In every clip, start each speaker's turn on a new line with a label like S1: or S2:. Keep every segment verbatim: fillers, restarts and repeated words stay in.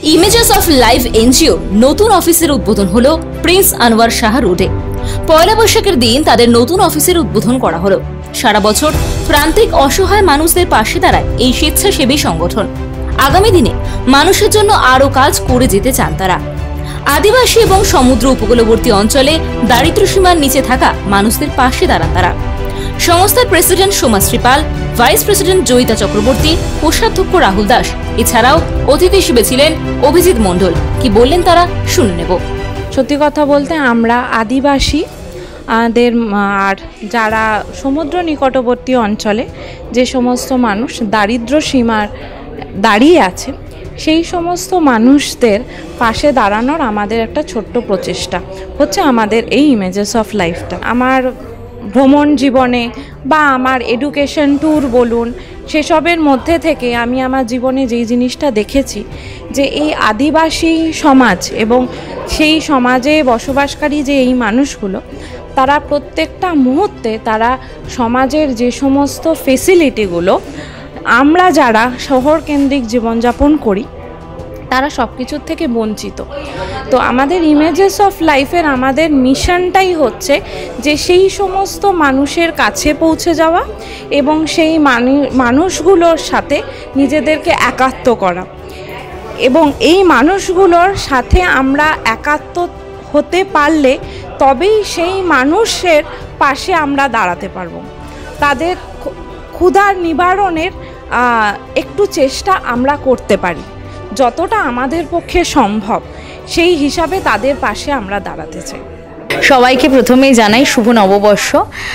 S1: Images of life NGO নতুন অফিসের উদ্বোধন হলো প্রিন্স আনোয়ার শাহ রোডে। পয়লা বৈশাখের দিন তাদের নতুন অফিসের উদ্বোধন করা হলো। সারা বছর প্রান্তিক অসহায় মানুষদের পাশে দাঁড়ায় এই স্বেচ্ছাসেবী সংগঠন। আগামী দিনে মানুষের জন্য আরো কাজ করে যেতে চান তারা। আদিবাসী এবং সমুদ্র উপকূলবর্তী অঞ্চলে দারিদ্র সীমার নিচে থাকা মানুষদের পাশে দাঁড়ান তারা। সংস্থার president Somashree Pal, vice president Joyita Chakraborty, কোষাধ্যক্ষ রাহুল দাস এছাড়াও অতিথি হিসেবে ছিলেন অভিজিৎ মণ্ডল। কি বললেন তারা শুনে নেব।
S2: সত্যি কথা বলতে আমরা আদিবাসী দের আর যারা সমুদ্র নিকটবর্তী অঞ্চলে যে সমস্ত মানুষ দারিদ্র সীমার দাঁড়িয়ে আছে সেই সমস্ত মানুষদের পাশে দাঁড়ানোর আমাদের একটা ছোট্ট প্রচেষ্টা হচ্ছে আমাদের এই ইমেজেস অফ লাইফটা। আমার ভ্রমণ জীবনে বা আমার এডুকেশন ট্যুর বলুন, সেসবের মধ্যে থেকে আমি আমার জীবনে যেই জিনিসটা দেখেছি যে এই আদিবাসী সমাজ এবং সেই সমাজে বসবাসকারী যে এই মানুষগুলো তারা প্রত্যেকটা মুহূর্তে তারা সমাজের যে সমস্ত ফেসিলিটিগুলো আমরা যারা শহর কেন্দ্রিক জীবনযাপন করি তারা সব কিছুর থেকে বঞ্চিত। তো আমাদের ইমেজেস অফ লাইফের আমাদের মিশনটাই হচ্ছে যে সেই সমস্ত মানুষের কাছে পৌঁছে যাওয়া এবং সেই মানুষগুলোর সাথে নিজেদেরকে একাত্ম করা, এবং এই মানুষগুলোর সাথে আমরা একাত্ম হতে পারলে তবেই সেই মানুষের পাশে আমরা দাঁড়াতে পারবো। তাদের ক্ষুধার নিবারণের একটু চেষ্টা আমরা করতে পারি যতটা আমাদের পক্ষে সম্ভব, সেই হিসাবে তাদের পাশে আমরা দাঁড়াতে চাই।
S3: সবাইকে প্রথমেই জানাই শুভ নববর্ষ।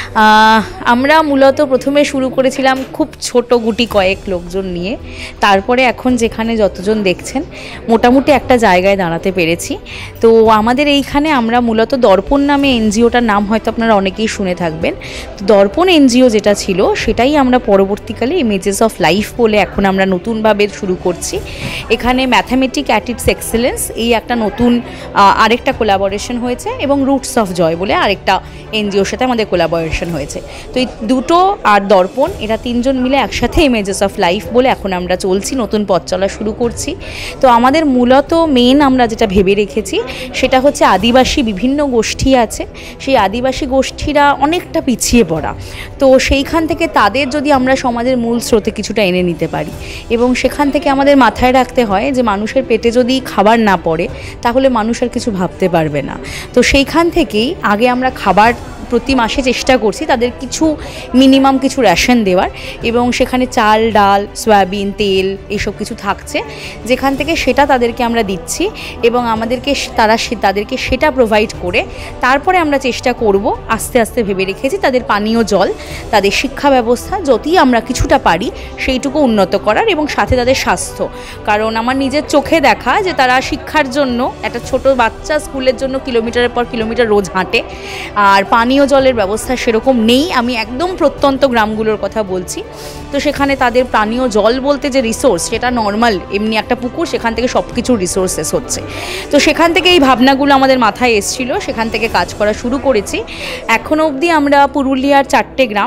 S3: আমরা মূলত প্রথমে শুরু করেছিলাম খুব ছোট গুটি কয়েক লোকজন নিয়ে, তারপরে এখন যেখানে যতজন দেখছেন মোটামুটি একটা জায়গায় দাঁড়াতে পেরেছি। তো আমাদের এইখানে আমরা মূলত দর্পণ নামে এনজিওটার নাম হয়তো আপনারা অনেকেই শুনে থাকবেন। তো দর্পণ এনজিও যেটা ছিল সেটাই আমরা পরবর্তীকালে ইমেজেস অফ লাইফ বলে এখন আমরা নতুনভাবে শুরু করছি। এখানে ম্যাথামেটিক অ্যাট ইটস এক্সেলেন্স এই একটা নতুন আরেকটা কোলাবোরেশন হয়েছে এবং রুটস অফ জয় বলে আরেকটা এনজিওর সাথে আমাদের কোলাবোরেশন হয়েছে। তো এই দুটো আর দর্পণ এরা তিনজন মিলে একসাথে ইমেজেস অফ লাইফ বলে এখন আমরা চলছি, নতুন পথ চলা শুরু করছি। তো আমাদের মূলত মেন আমরা যেটা ভেবে রেখেছি সেটা হচ্ছে আদিবাসী বিভিন্ন গোষ্ঠী আছে, সেই আদিবাসী গোষ্ঠীরা অনেকটা পিছিয়ে পড়া। তো সেইখান থেকে তাদের যদি আমরা সমাজের মূল স্রোতে কিছুটা এনে নিতে পারি, এবং সেখান থেকে আমাদের মাথায় রাখতে হয় যে মানুষের পেটে যদি খাবার না পড়ে তাহলে মানুষ আর কিছু ভাবতে পারবে না। তো সেইখান থেকেই আগে আমরা খাবার প্রতি মাসে চেষ্টা করছি তাদের কিছু মিনিমাম কিছু রেশন দেওয়ার, এবং সেখানে চাল ডাল সয়াবিন তেল এইসব কিছু থাকছে যেখান থেকে সেটা তাদেরকে আমরা দিচ্ছি, এবং আমাদেরকে তারা তাদেরকে সেটা প্রোভাইড করে তারপরে আমরা চেষ্টা করব আস্তে আস্তে ভেবে রেখেছি তাদের পানীয় জল, তাদের শিক্ষা ব্যবস্থা যদি আমরা কিছুটা পারি সেইটুকু উন্নত করার, এবং সাথে তাদের স্বাস্থ্য। কারণ আমার নিজের চোখে দেখা যে তারা শিক্ষার জন্য একটা ছোট বাচ্চা স্কুলের জন্য কিলোমিটারের পর কিলোমিটার রোজ হাঁটে, আর পানীয় জলের ব্যবস্থা সেরকম নেই। আমি একদম প্রত্যন্ত গ্রামগুলোর কথা বলছি। তো সেখানে তাদের পানীয় জল বলতে যে রিসোর্স সেটা নর্মাল এমনি একটা পুকুর, সেখান থেকে সব কিছু রিসোর্সেস হচ্ছে। তো সেখান থেকে এই ভাবনাগুলো আমাদের মাথায় এসেছিল, সেখান থেকে কাজ করা শুরু করেছি। এখনও অবধি আমরা পুরুলিয়ার চারটে গ্রাম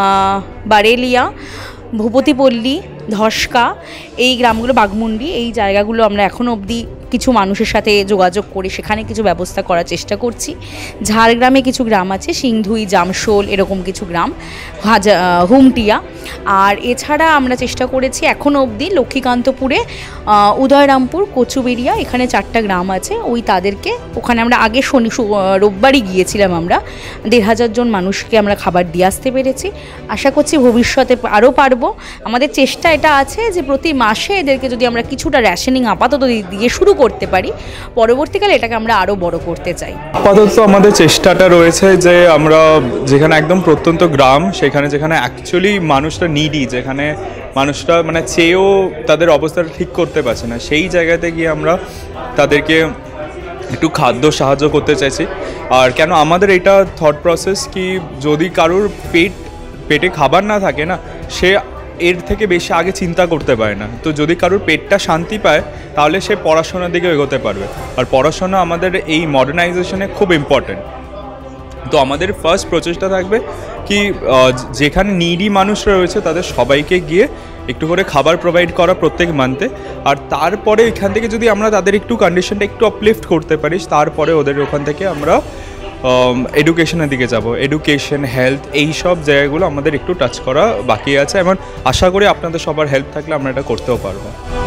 S3: বারেলিয়া, ভূপতিপল্লী, ধসকা এই গ্রামগুলো, বাঘমুন্ডি এই জায়গাগুলো আমরা এখনও অবধি কিছু মানুষের সাথে যোগাযোগ করে সেখানে কিছু ব্যবস্থা করার চেষ্টা করছি। ঝাড়গ্রামে কিছু গ্রাম আছে, সিংধুই, জামশোল এরকম কিছু গ্রাম, হাজা হুমটিয়া। আর এছাড়া আমরা চেষ্টা করেছি এখনও অবধি লক্ষ্মীকান্তপুরে, উদয়রামপুর, কচুবেরিয়া এখানে চারটা গ্রাম আছে, ওই তাদেরকে ওখানে আমরা আগে শনি রোববারই গিয়েছিলাম, আমরা দেড় হাজার জন মানুষকে আমরা খাবার দিয়ে আসতে পেরেছি। আশা করছি ভবিষ্যতে আরও পারবো। আমাদের চেষ্টা এটা আছে যে প্রতি মাসে এদেরকে যদি আমরা কিছুটা রেশনিং আপাতত দিয়ে শুরু করতে পারি, পরবর্তীকালে এটাকে আমরা আরও বড় করতে চাই।
S4: আপাতত আমাদের চেষ্টাটা রয়েছে যে আমরা যেখানে একদম প্রত্যন্ত গ্রাম, সেখানে যেখানে অ্যাকচুয়ালি মানুষরা নিডি, যেখানে মানুষরা মানে চেয়েও তাদের অবস্থাটা ঠিক করতে পারছে না, সেই জায়গাতে গিয়ে আমরা তাদেরকে একটু খাদ্য সাহায্য করতে চাইছি। আর কেন আমাদের এটা থট প্রসেস কি যদি কারোর পেট পেটে খাবার না থাকে না, সে এর থেকে বেশি আগে চিন্তা করতে পারে না। তো যদি কারোর পেটটা শান্তি পায় তাহলে সে পড়াশোনার দিকে এগোতে পারবে। আর পড়াশোনা আমাদের এই মডার্নাইজেশনে খুব ইম্পর্টেন্ট। তো আমাদের ফার্স্ট প্রচেষ্টা থাকবে কি যেখানে নিডি মানুষরা রয়েছে তাদের সবাইকে গিয়ে একটু করে খাবার প্রোভাইড করা প্রত্যেক মান্থে, আর তারপরে এখান থেকে যদি আমরা তাদের একটু কন্ডিশনটা একটু আপলিফট করতে পারি, তারপরে ওদের ওখান থেকে আমরা এডুকেশনের দিকে যাব। এডুকেশন, হেলথ, এই সব জায়গাগুলো আমাদের একটু টাচ করা বাকি আছে এবং আশা করি আপনাদের সবার হেল্প থাকলে আমরা এটা করতেও পারবো।